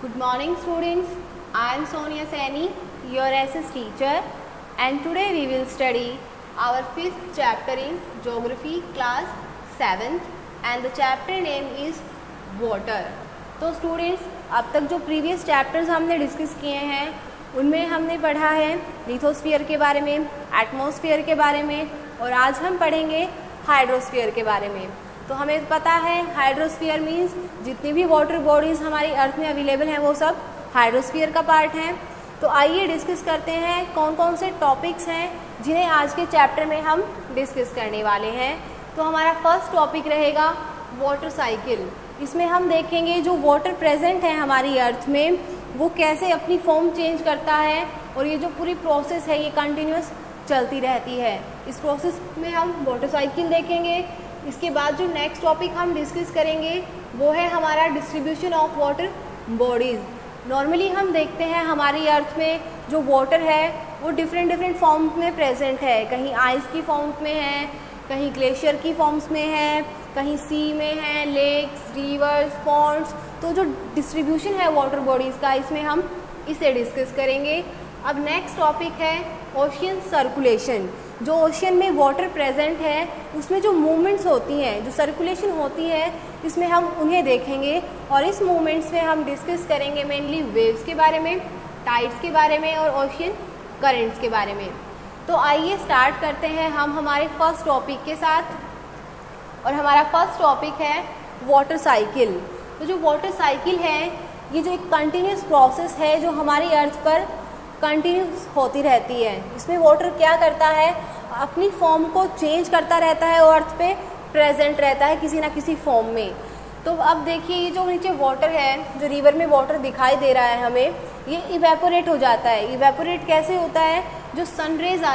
Good morning students, I am Sonia Saini, your SS teacher, and today we will study our 5th chapter in Geography class 7th and the chapter name is Water. तो students अब तक जो previous chapters हमने discuss किए हैं उनमें हमने पढ़ा है लिथोस्फीयर के बारे में, एटमॉस्फेयर के बारे में और आज हम पढ़ेंगे हाइड्रोस्फीयर के बारे में। तो हमें पता है हाइड्रोस्फीयर मीन्स जितनी भी वाटर बॉडीज़ हमारी अर्थ में अवेलेबल हैं वो सब हाइड्रोस्फीयर का पार्ट हैं। तो आइए डिस्कस करते हैं कौन कौन से टॉपिक्स हैं जिन्हें आज के चैप्टर में हम डिस्कस करने वाले हैं। तो हमारा फर्स्ट टॉपिक रहेगा वाटर साइकिल। इसमें हम देखेंगे जो वाटर प्रेजेंट है हमारी अर्थ में वो कैसे अपनी फॉर्म चेंज करता है और ये जो पूरी प्रोसेस है ये कंटिन्यूस चलती रहती है। इस प्रोसेस में हम वाटर साइकिल देखेंगे। इसके बाद जो नेक्स्ट टॉपिक हम डिस्कस करेंगे वो है हमारा distribution of water bodies. Normally हम देखते हैं हमारी अर्थ में जो वाटर है वो डिफरेंट फॉर्म्स में प्रेजेंट है। कहीं आइस की फॉर्म्स में है, कहीं ग्लेशियर की फॉर्म्स में है, कहीं सी में है, लेक्स, रिवर्स, पॉन्ड्स। तो जो डिस्ट्रीब्यूशन है वाटर बॉडीज़ का इसमें हम इसे डिस्कस करेंगे। अब नेक्स्ट टॉपिक है ओशियन सर्कुलेशन। जो ओशियन में वाटर प्रेजेंट है उसमें जो मूवमेंट्स होती हैं, जो सर्कुलेशन होती है, इसमें हम उन्हें देखेंगे और इस मूवमेंट्स में हम डिस्कस करेंगे मेनली वेव्स के बारे में, टाइड्स के बारे में और ओशियन करेंट्स के बारे में। तो आइए स्टार्ट करते हैं हम हमारे फर्स्ट टॉपिक के साथ और हमारा फर्स्ट टॉपिक है वाटर साइकिल। तो जो वाटर साइकिल है ये जो एक कंटिन्यूस प्रोसेस है जो हमारी अर्थ पर कंटिन्यूस होती रहती है। इसमें वाटर क्या करता है, अपनी फॉर्म को चेंज करता रहता है और अर्थ पे प्रेजेंट रहता है किसी ना किसी फॉर्म में। तो अब देखिए ये जो नीचे वाटर है, जो रिवर में वाटर दिखाई दे रहा है हमें, ये इवेपोरेट हो जाता है। इवेपोरेट कैसे होता है, जो सनरेज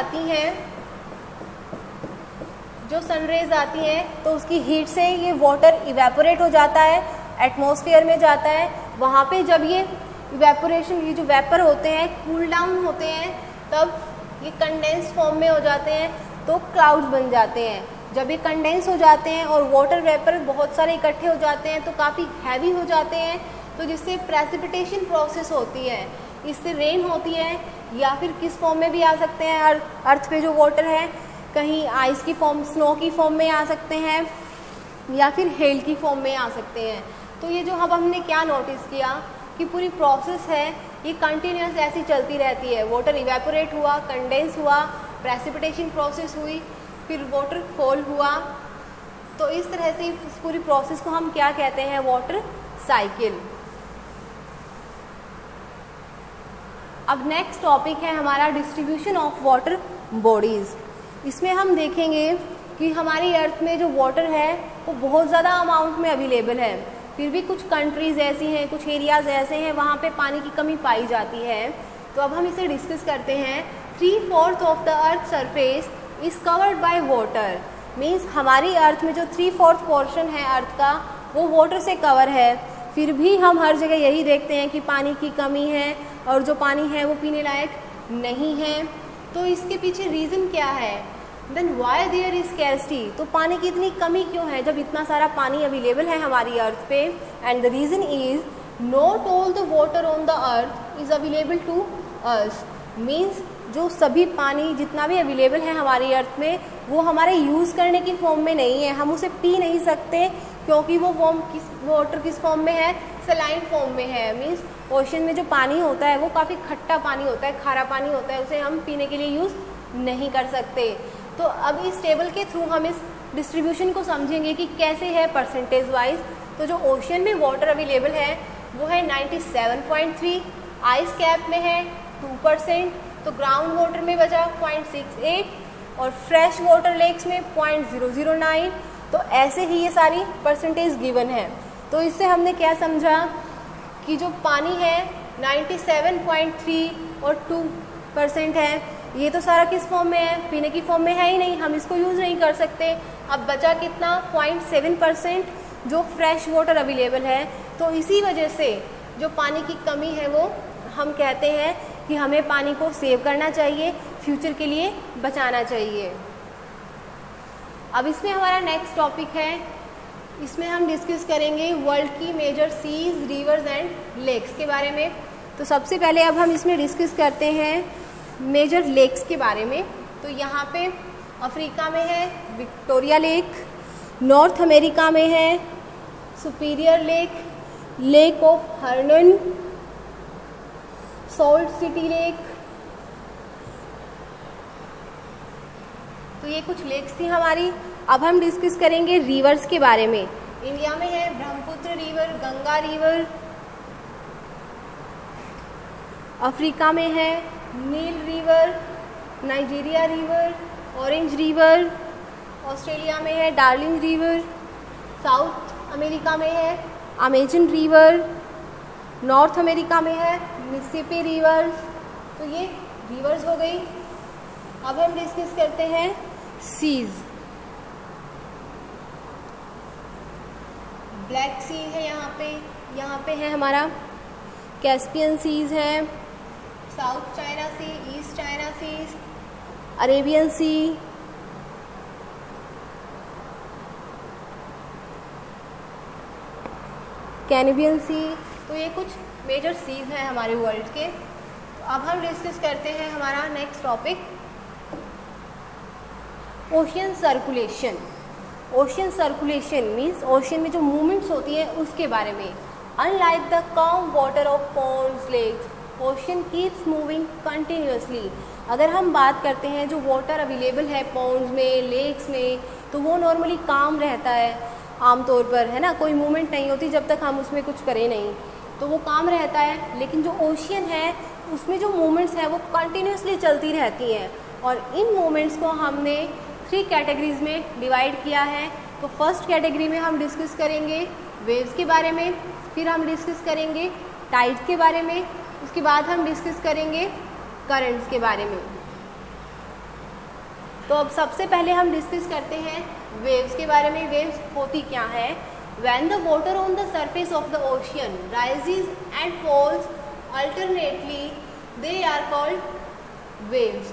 आती हैं तो उसकी हीट से ये वाटर इवेपोरेट हो जाता है, एटमॉस्फेयर में जाता है। वहाँ पे जब ये इवेपोरेशन, ये जो वेपर होते हैं कूल डाउन होते हैं तब ये कंडेंस फॉर्म में हो जाते हैं तो क्लाउड्स बन जाते हैं। जब ये कंडेंस हो जाते हैं और वाटर वेपर बहुत सारे इकट्ठे हो जाते हैं तो काफ़ी हैवी हो जाते हैं, तो जिससे प्रेसिपिटेशन प्रोसेस होती है, इससे रेन होती है या फिर किस फॉर्म में भी आ सकते हैं। अर्थ पे जो वाटर है कहीं आइस की फॉर्म, स्नो की फॉर्म में आ सकते हैं या फिर हेल की फॉर्म में आ सकते हैं। तो ये जो अब हमने क्या नोटिस किया कि पूरी प्रोसेस है ये कंटिन्यूस ऐसी चलती रहती है। वाटर इवेपोरेट हुआ, कंडेंस हुआ, प्रेसिपिटेशन प्रोसेस हुई, फिर वाटर फॉल हुआ। तो इस तरह से इस पूरी प्रोसेस को हम क्या कहते हैं, वाटर साइकिल। अब नेक्स्ट टॉपिक है हमारा डिस्ट्रीब्यूशन ऑफ वाटर बॉडीज़। इसमें हम देखेंगे कि हमारी अर्थ में जो वाटर है वो बहुत ज़्यादा अमाउंट में अवेलेबल है। फिर भी कुछ कंट्रीज़ ऐसी हैं, कुछ एरियाज़ ऐसे हैं वहाँ पे पानी की कमी पाई जाती है। तो अब हम इसे डिस्कस करते हैं। 3/4 of the earth surface is covered by water. Means हमारी अर्थ में जो 3/4 पोर्शन है अर्थ का वो वाटर से कवर है। फिर भी हम हर जगह यही देखते हैं कि पानी की कमी है और जो पानी है वो पीने लायक नहीं है। तो इसके पीछे रीज़न क्या है, then why there is scarcity. तो पानी की इतनी कमी क्यों है जब इतना सारा पानी अवेलेबल है हमारी अर्थ पे। And the reason is not all the water on the earth is available to us. Means जो सभी पानी जितना भी अवेलेबल है हमारी अर्थ में वो हमारे यूज़ करने की फॉर्म में नहीं है। हम उसे पी नहीं सकते क्योंकि वो वाटर किस फॉर्म में है, सलाइन फॉर्म में है। मीन्स ओशन में जो पानी होता है वो काफ़ी खट्टा पानी होता है, खारा पानी होता है, उसे हम पीने के लिए यूज़ नहीं कर सकते। तो अब इस टेबल के थ्रू हम इस डिस्ट्रीब्यूशन को समझेंगे कि कैसे है परसेंटेज वाइज। तो जो ओशन में वाटर अवेलेबल है वो है 97.3, आइस कैप में है 2%, तो ग्राउंड वाटर में बचा 0.68 और फ्रेश वाटर लेक्स में 0.009। तो ऐसे ही ये सारी परसेंटेज गिवन है। तो इससे हमने क्या समझा कि जो पानी है 97.3 और 2% है, ये तो सारा किस फॉर्म में है, पीने की फॉर्म में है ही नहीं, हम इसको यूज़ नहीं कर सकते। अब बचा कितना, 0.7% जो फ्रेश वाटर अवेलेबल है। तो इसी वजह से जो पानी की कमी है वो हम कहते हैं कि हमें पानी को सेव करना चाहिए, फ्यूचर के लिए बचाना चाहिए। अब इसमें हमारा नेक्स्ट टॉपिक है इसमें हम डिस्कस करेंगे वर्ल्ड की major seas, rivers and lakes के बारे में। तो सबसे पहले अब हम इसमें डिस्कस करते हैं मेजर लेक्स के बारे में। तो यहाँ पे अफ्रीका में है विक्टोरिया लेक, नॉर्थ अमेरिका में है Superior lake, lake of Huron, salt city lake. तो ये कुछ लेक्स थी हमारी। अब हम डिस्कस करेंगे रिवर्स के बारे में। इंडिया में है Brahmaputra river, Ganga river. Africa में है Nile river, Nigeria river, Orange river. Australia में है डार्लिंग रिवर। साउथ अमेरिका में है अमेजन रिवर। नॉर्थ अमेरिका में है मिसिसिपी रिवर। तो ये रिवर्स हो गई। अब हम डिस्कस करते हैं सीज। ब्लैक सी है यहाँ पे है हमारा कैस्पियन सीज है, South China Sea, East China Sea, Arabian Sea, Caribbean Sea. तो ये कुछ मेजर सीज हैं हमारे वर्ल्ड के। तो अब हम डिस्कस करते हैं हमारा next topic ocean circulation. Ocean circulation means ocean में जो मूवमेंट्स होती हैं उसके बारे में। Unlike the calm water of ponds, lakes, ocean keeps moving continuously. अगर हम बात करते हैं जो वाटर अवेलेबल है पॉन्ड्स में, लेक्स में, तो वो नॉर्मली काम रहता है आमतौर पर, है ना। कोई मूवमेंट नहीं होती जब तक हम उसमें कुछ करें नहीं, तो वो काम रहता है। लेकिन जो ओशियन है उसमें जो मूवमेंट्स हैं वो कंटिन्यूसली चलती रहती हैं। और इन मूवमेंट्स को हमने 3 कैटेगरीज में डिवाइड किया है। तो फर्स्ट कैटेगरी में हम डिस्कस करेंगे वेव्स के बारे में, फिर हम डिस्कस करेंगे टाइड्स के बारे में, उसके बाद हम डिस्कस करेंगे करंट्स के बारे में। तो अब सबसे पहले हम डिस्कस करते हैं वेव्स के बारे में। वेव्स होती क्या है? When the water on the surface of the ocean rises and falls alternately, they are called waves.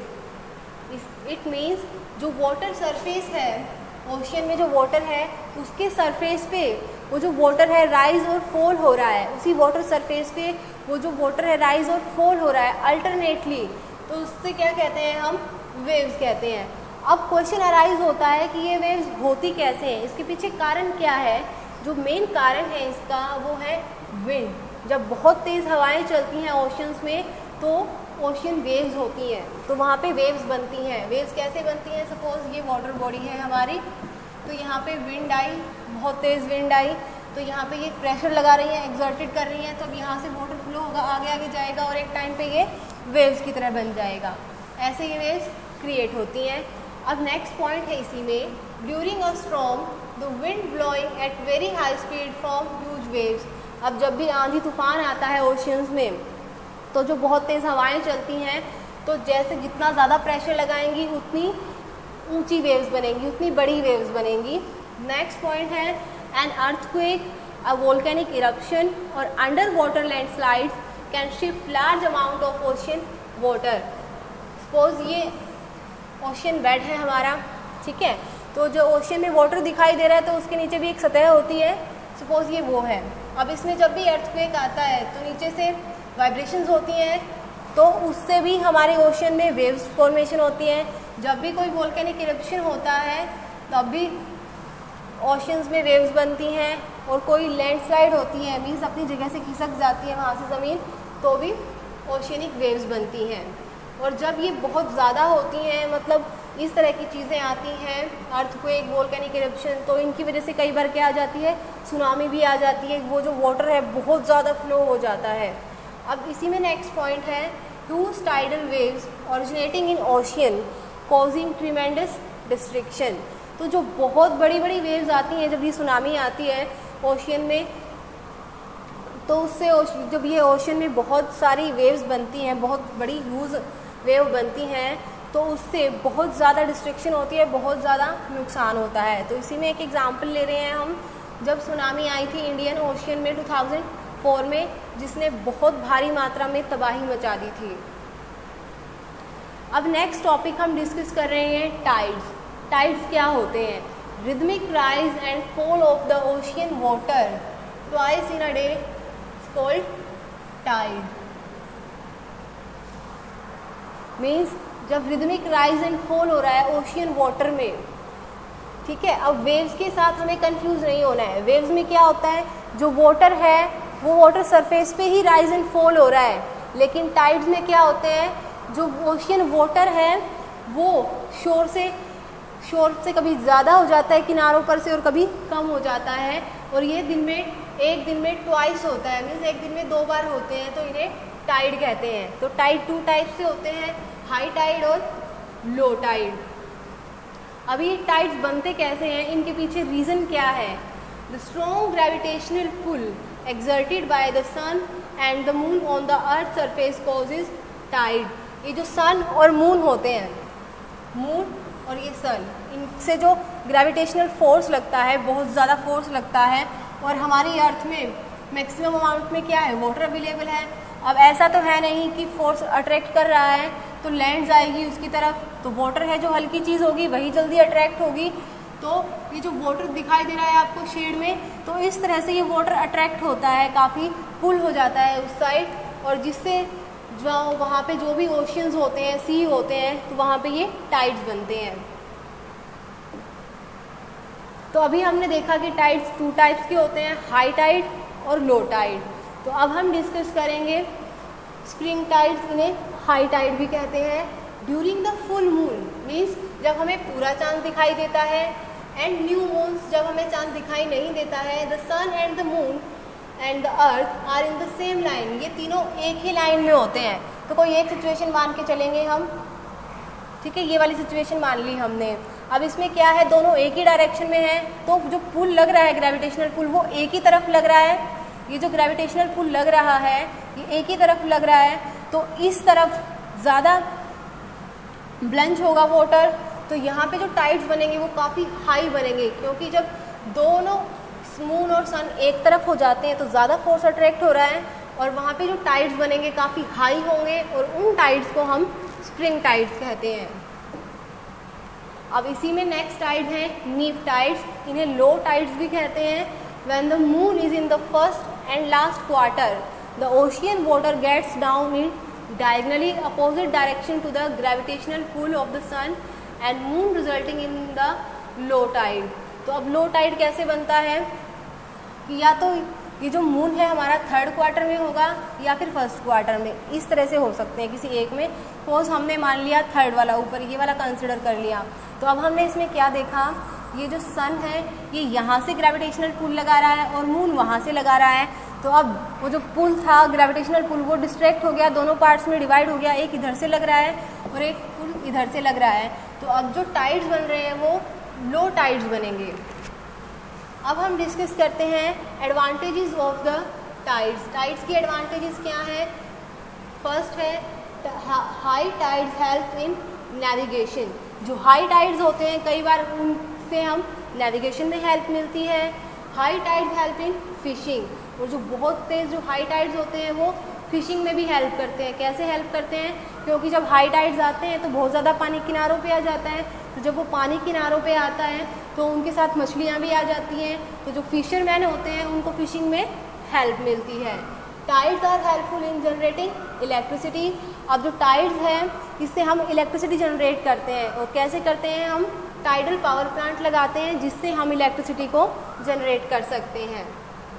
It means जो वाटर सरफेस है, ओशियन में जो वाटर है उसके सरफेस पे वो जो वाटर है राइज और फॉल हो रहा है, उसी वाटर सरफेस पे वो जो वाटर है राइज और फॉल हो रहा है अल्टरनेटली, तो उससे क्या कहते हैं हम? वेव्स कहते हैं। अब क्वेश्चन अराइज होता है कि ये वेव्स होती कैसे हैं, इसके पीछे कारण क्या है? जो मेन कारण है इसका वो है विंड। जब बहुत तेज़ हवाएं चलती हैं ओशियंस में तो ओशियन वेव्स होती हैं, तो वहाँ पे वेव्स बनती हैं। वेव्स कैसे बनती हैं? सपोज ये वाटर बॉडी है हमारी, तो यहाँ पे विंड आई, बहुत तेज़ विंड आई, तो यहाँ पे ये प्रेशर लगा रही है, एक्सर्टेड कर रही हैं, तो अब यहाँ से वाटर फ्लो होगा, आगे आगे जाएगा और एक टाइम पे ये वेव्स की तरह बन जाएगा। ऐसे ये वेव्स क्रिएट होती हैं। अब नेक्स्ट पॉइंट है इसी में, during a storm the wind blowing at very high speed from huge waves. अब जब भी आंधी तूफान आता है ओशियंस में, तो जो बहुत तेज़ हवाएं चलती हैं, तो जैसे जितना ज़्यादा प्रेशर लगाएंगी उतनी ऊंची वेव्स बनेंगी, उतनी बड़ी वेव्स बनेंगी। नेक्स्ट पॉइंट है an earthquake, a volcanic eruption और under water landslides can shift large amount of ocean water. Suppose ये ओशियन बेड है हमारा, ठीक है, तो जो ओशियन में वाटर दिखाई दे रहा है तो उसके नीचे भी एक सतह होती है, सपोज ये वो है। अब इसमें जब भी अर्थक्वेक आता है तो नीचे से वाइब्रेशंस होती हैं, तो उससे भी हमारे ओशियन में वेव्स फॉर्मेशन होती हैं। जब भी कोई वोल्केनिक इरप्शन होता है तब भी ओशियंस में वेव्स बनती हैं, और कोई लैंडस्लाइड होती है, मीन्स अपनी जगह से खिसक जाती है वहाँ से ज़मीन, तो भी ओशियनिक वेव्स बनती हैं। और जब ये बहुत ज़्यादा होती हैं, मतलब इस तरह की चीज़ें आती हैं, अर्थक्वेक, वोल्केनिक इरप्शन, तो इनकी वजह से कई बार क्या आ जाती है? सुनामी भी आ जाती है, वो जो वाटर है बहुत ज़्यादा फ्लो हो जाता है। अब इसी में नेक्स्ट पॉइंट है huge tidal waves originating in ocean causing tremendous destruction. तो जो बहुत बड़ी बड़ी वेव्स आती हैं, जब ये सुनामी आती है ओशियन में, तो उससे जब ये ओशियन में बहुत सारी वेव्स बनती हैं, बहुत बड़ी ह्यूज वेव बनती हैं, तो उससे बहुत ज़्यादा डिस्ट्रक्शन होती है, बहुत ज़्यादा नुकसान होता है। तो इसी में एक एग्जांपल ले रहे हैं हम, जब सुनामी आई थी इंडियन ओशियन में 2004 में, जिसने बहुत भारी मात्रा में तबाही मचा दी थी। अब नेक्स्ट टॉपिक हम डिस्कस कर रहे हैं टाइड्स। टाइड्स क्या होते हैं? rhythmic rise and fall of the ocean water twice in a day is called tide. Means जब रिदमिक राइज एंड फॉल हो रहा है ओशियन वाटर में, ठीक है। अब वेव्स के साथ हमें कंफ्यूज नहीं होना है। वेव्स में क्या होता है, जो वाटर है वो वाटर सरफेस पे ही राइज एंड फॉल हो रहा है, लेकिन टाइड्स में क्या होते हैं, जो ओशियन वाटर है वो शोर से कभी ज़्यादा हो जाता है किनारों पर से और कभी कम हो जाता है, और ये एक दिन में ट्वाइस होता है, मीन्स एक दिन में 2 बार होते हैं, तो इन्हें टाइड कहते हैं। तो टाइड 2 टाइप से होते हैं, हाई टाइड और लो टाइड। अभी ये टाइड्स बनते कैसे हैं, इनके पीछे रीज़न क्या है। The strong gravitational pull exerted by the sun and the moon on the earth surface causes tide। ये जो सन और मून होते हैं, मून और ये सन, इनसे जो ग्रेविटेशनल फोर्स लगता है, बहुत ज़्यादा फोर्स लगता है, और हमारी अर्थ में मैक्सिमम अमाउंट में क्या है, वाटर अवेलेबल है। अब ऐसा तो है नहीं कि फोर्स अट्रैक्ट कर रहा है तो लैंड जाएगी उसकी तरफ, तो वाटर है जो हल्की चीज़ होगी वही जल्दी अट्रैक्ट होगी। तो ये जो वाटर दिखाई दे रहा है आपको शेड में, तो इस तरह से ये वाटर अट्रैक्ट होता है, काफ़ी पुल हो जाता है उस साइड, और जिससे जो वहाँ पे जो भी ओशियंस होते हैं, सी होते हैं, तो वहाँ पे ये टाइड्स बनते हैं। तो अभी हमने देखा कि टाइड्स 2 टाइप्स के होते हैं, हाई टाइड और लो टाइड। तो अब हम डिस्कस करेंगे स्प्रिंग टाइड्स, इन्हें हाई टाइड भी कहते हैं। During the full moon means जब हमें पूरा चांद दिखाई देता है, एंड न्यू मून्स जब हमें चांद दिखाई नहीं देता है। The sun and the moon and the earth are in the same line, ये तीनों एक ही लाइन में होते हैं। तो कोई एक सिचुएशन मान के चलेंगे हम, ठीक है, ये वाली सिचुएशन मान ली हमने। अब इसमें क्या है, दोनों एक ही डायरेक्शन में है, तो जो पुल लग रहा है ग्रेविटेशनल पुल वो एक ही तरफ लग रहा है। ये जो ग्रेविटेशनल पुल लग रहा है ये एक ही तरफ लग रहा है, तो इस तरफ ज़्यादा ब्लंच होगा वाटर, तो यहाँ पे जो टाइड्स बनेंगे वो काफ़ी हाई बनेंगे, क्योंकि जब दोनों मून और सन एक तरफ हो जाते हैं तो ज़्यादा फोर्स अट्रैक्ट हो रहा है, और वहाँ पे जो टाइड्स बनेंगे काफ़ी हाई होंगे, और उन टाइड्स को हम स्प्रिंग टाइड्स कहते हैं। अब इसी में नेक्स्ट टाइड है नीप टाइड्स, इन्हें लो टाइड्स भी कहते हैं। When the moon is in the first and last quarter the ocean water gets down in diagonally opposite direction to the gravitational pull of the sun and moon resulting in the low tide। तो अब low tide कैसे बनता है कि या तो ये जो मून है हमारा 3rd क्वार्टर में होगा या फिर 1st क्वार्टर में, इस तरह से हो सकते हैं किसी एक में। सपोज हमने मान लिया 3rd वाला, ऊपर ये वाला कंसिडर कर लिया। तो अब हमने इसमें क्या देखा, ये जो सन है ये यहाँ से ग्रेविटेशनल पुल लगा रहा है और मून वहाँ से लगा रहा है। तो अब वो जो पुल था ग्रेविटेशनल पुल वो डिस्ट्रैक्ट हो गया, दोनों पार्ट्स में डिवाइड हो गया, एक इधर से लग रहा है और एक पुल इधर से लग रहा है। तो अब जो टाइड्स बन रहे हैं वो लो टाइड्स बनेंगे। अब हम डिस्कस करते हैं advantages of the tides. Tides की एडवांटेजेस क्या हैं। फर्स्ट है high tides help in navigation. जो हाई टाइड्स होते हैं कई बार उनसे हम नेविगेशन में हेल्प मिलती है। High tides help in fishing, और जो बहुत तेज़ जो हाई टाइड्स होते हैं वो फिशिंग में भी हेल्प करते हैं। कैसे हेल्प करते हैं, क्योंकि जब हाई टाइड्स आते हैं तो बहुत ज़्यादा पानी किनारों पे आ जाता है, तो जब वो पानी किनारों पे आता है तो उनके साथ मछलियाँ भी आ जाती हैं, तो जो फिशरमैन होते हैं उनको फिशिंग में हेल्प मिलती है। Tides are helpful in generating electricity. अब जो टाइड्स हैं इससे हम इलेक्ट्रिसिटी जनरेट करते हैं, और कैसे करते हैं, हम टाइडल पावर प्लांट लगाते हैं जिससे हम इलेक्ट्रिसिटी को जनरेट कर सकते हैं।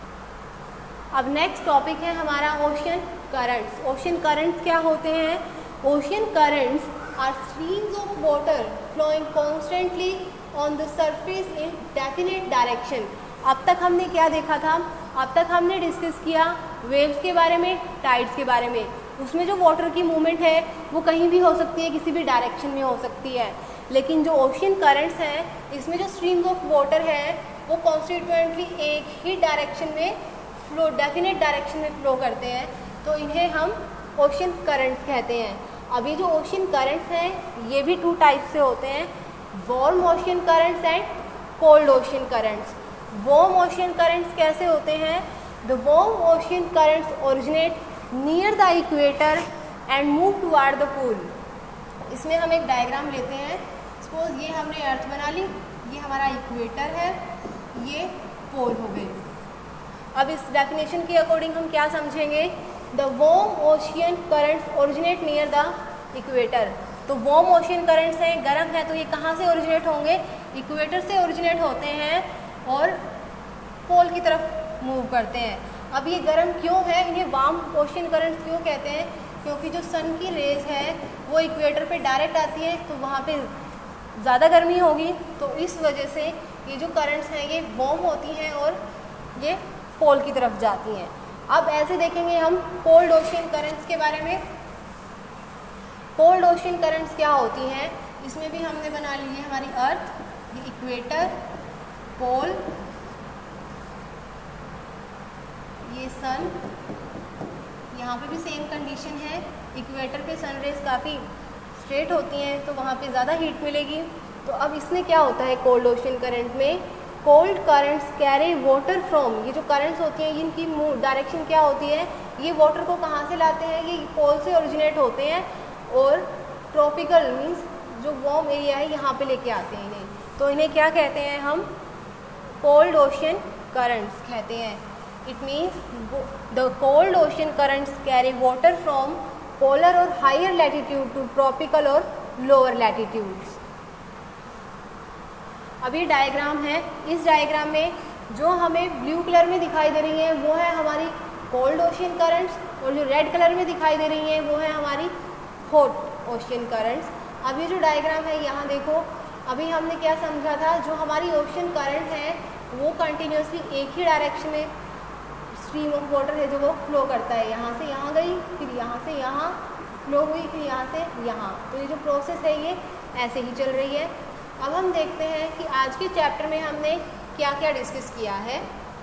अब नेक्स्ट टॉपिक है हमारा ओशियन करंट्स। ओशियन करंट्स क्या होते हैं। Ocean currents are streams of water flowing constantly on the surface in definite direction. अब तक हमने क्या देखा था, अब तक हमने डिस्कस किया वेव्स के बारे में, टाइड्स के बारे में। उसमें जो वाटर की मूवमेंट है वो कहीं भी हो सकती है, किसी भी डायरेक्शन में हो सकती है। लेकिन जो ओशियन करंट्स हैं इसमें जो स्ट्रीम्स ऑफ वाटर है वो कॉन्स्टिट्यूएंटली एक ही डायरेक्शन में फ्लो, डेफिनेट डायरेक्शन में फ्लो करते हैं, तो इन्हें हम ओशियन करंट्स कहते हैं। अब ये जो ओशियन करंट्स हैं ये भी 2 टाइप से होते हैं, warm ocean currents and cold ocean currents. Warm ocean currents कैसे होते हैं। The warm ocean currents originate near the equator and move toward the pole. इसमें हम एक डायग्राम लेते हैं। सपोज ये हमने अर्थ बना ली, ये हमारा इक्वेटर है, ये पोल हो गए। अब इस डेफिनेशन के अकॉर्डिंग हम क्या समझेंगे, the warm ocean currents originate near the equator. तो वार्म ओशियन करंट्स हैं, गर्म है, तो ये कहाँ से ओरिजिनेट होंगे, इक्वेटर से ओरिजिनेट होते हैं और पोल की तरफ मूव करते हैं। अब ये गर्म क्यों है, इन्हें वार्म ओशियन करंट्स क्यों कहते हैं, क्योंकि जो सन की रेज है वो इक्वेटर पे डायरेक्ट आती है, तो वहाँ पे ज़्यादा गर्मी होगी, तो इस वजह से ये जो करंट्स हैं ये वार्म होती हैं और ये पोल की तरफ जाती हैं। अब ऐसे देखेंगे हम कोल्ड ओशियन करंट्स के बारे में। कोल्ड ओशियन करंट्स क्या होती हैं, इसमें भी हमने बना ली है हमारी अर्थ, ये इक्वेटर, पोल, ये सन, यहाँ पे भी सेम कंडीशन है, इक्वेटर पे सन रेज काफ़ी स्ट्रेट होती हैं तो वहाँ पे ज़्यादा हीट मिलेगी। तो अब इसमें क्या होता है कोल्ड ओशियन करंट में, cold currents carry water from, ये जो करंट्स होती हैं इनकी डायरेक्शन क्या होती है, ये वाटर को कहाँ से लाते हैं, ये पोल से ओरिजिनेट होते हैं और ट्रॉपिकल मीन्स जो वार्म एरिया है यहाँ पे लेके आते हैं इन्हें, तो इन्हें क्या कहते हैं हम, कोल्ड ओशियन करंट्स कहते हैं। It means the cold ocean currents carry water from polar और हायर लैटिट्यूड टू ट्रॉपिकल और लोअर लैटिट्यूड्स। अब ये डायग्राम है, इस डायग्राम में जो हमें ब्लू कलर में दिखाई दे रही है वो है हमारी कोल्ड ओशियन करंट्स और जो रेड कलर में दिखाई दे रही है वो है हमारी हॉट ओशियन करंट्स। अब ये जो डायग्राम है यहाँ देखो, अभी हमने क्या समझा था, जो हमारी ओशियन करंट है वो कंटिन्यूसली एक ही डायरेक्शन में स्ट्रीम ऑफ वाटर है जो वो फ्लो करता है, यहाँ से यहाँ गई, फिर यहाँ से यहाँ फ्लो हुई, फिर यहाँ से यहाँ, तो ये जो प्रोसेस है ये ऐसे ही चल रही है। अब हम देखते हैं कि आज के चैप्टर में हमने क्या क्या डिस्कस किया है।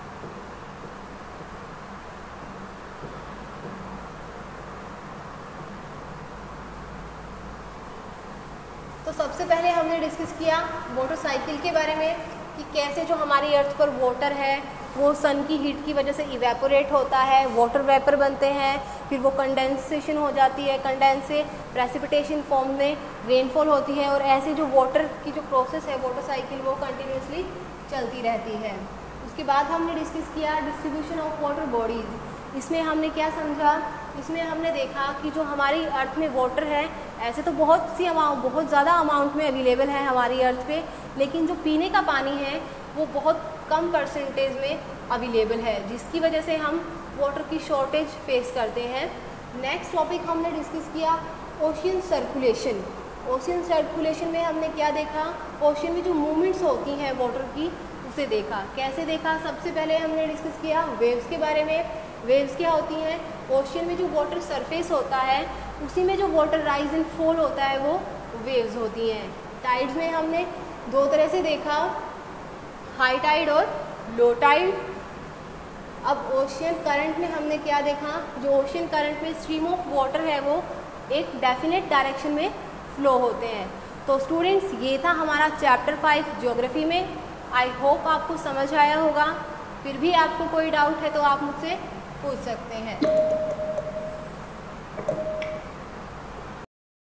तो सबसे पहले हमने डिस्कस किया वाटर साइकिल के बारे में कि कैसे जो हमारी अर्थ पर वाटर है वो सन की हीट की वजह से इवेपोरेट होता है, वाटर वेपर बनते हैं, फिर वो कंडेंसेशन हो जाती है, कंडेंस से प्रेसिपिटेशन फॉर्म में रेनफॉल होती है और ऐसे जो वाटर की जो प्रोसेस है वाटर साइकिल वो कंटिन्यूसली चलती रहती है। उसके बाद हमने डिस्कस किया डिस्ट्रीब्यूशन ऑफ वाटर बॉडीज़। इसमें हमने क्या समझा, इसमें हमने देखा कि जो हमारी अर्थ में वाटर है ऐसे तो बहुत ज़्यादा अमाउंट में अवेलेबल है हमारी अर्थ पे, लेकिन जो पीने का पानी है वो बहुत कम परसेंटेज में अवेलेबल है, जिसकी वजह से हम वाटर की शॉर्टेज फेस करते हैं। नेक्स्ट टॉपिक हमने डिस्कस किया ओशियन सर्कुलेशन। ओशियन सर्कुलेशन में हमने क्या देखा, ओशियन में जो मूवमेंट्स होती हैं वाटर की उसे देखा। कैसे देखा, सबसे पहले हमने डिस्कस किया वेव्स के बारे में। वेव्स क्या होती हैं, ओशियन में जो वाटर सरफेस होता है उसी में जो वाटर राइज एंड फॉल होता है वो वेव्स होती हैं। टाइड्स में हमने दो तरह से देखा, हाई टाइड और लो टाइड। अब ओशियन करंट में हमने क्या देखा, जो ओशियन करंट में स्ट्रीम ऑफ वाटर है वो एक डेफिनेट डायरेक्शन में फ्लो होते हैं। तो स्टूडेंट्स ये था हमारा चैप्टर 5 ज्योग्राफी में। आई होप आपको समझ आया होगा। फिर भी आपको कोई डाउट है तो आप मुझसे पूछ सकते हैं।